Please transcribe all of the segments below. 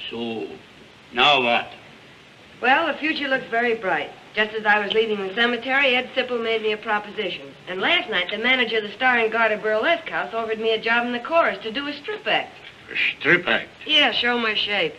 So, now what? Well, the future looks very bright. Just as I was leaving the cemetery, Ed Sipple made me a proposition. And last night, the manager of the Star and Garter Burlesque House offered me a job in the chorus to do a strip act. A strip act? Yeah, show my shape.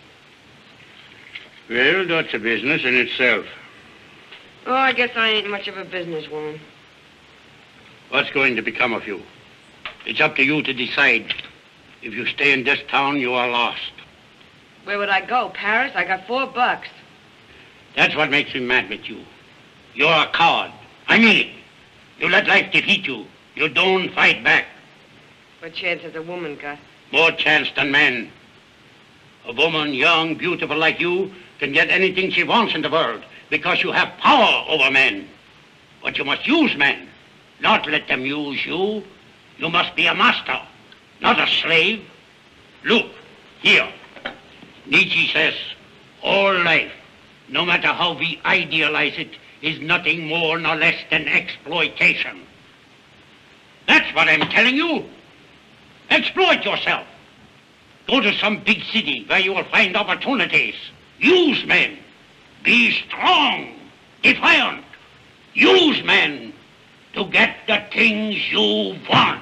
Well, that's a business in itself. Oh, I guess I ain't much of a businesswoman. What's going to become of you? It's up to you to decide. If you stay in this town, you are lost. Where would I go? Paris? I got $4. That's what makes me mad with you. You're a coward. I mean it. You let life defeat you. You don't fight back. What chance has a woman got? More chance than men. A woman, young, beautiful like you, can get anything she wants in the world because you have power over men. But you must use men, not let them use you. You must be a master, not a slave. Look, here. Nietzsche says, all life, no matter how we idealize it, is nothing more nor less than exploitation. That's what I'm telling you. Exploit yourself. Go to some big city where you will find opportunities. Use men. Be strong, defiant. Use men to get the things you want.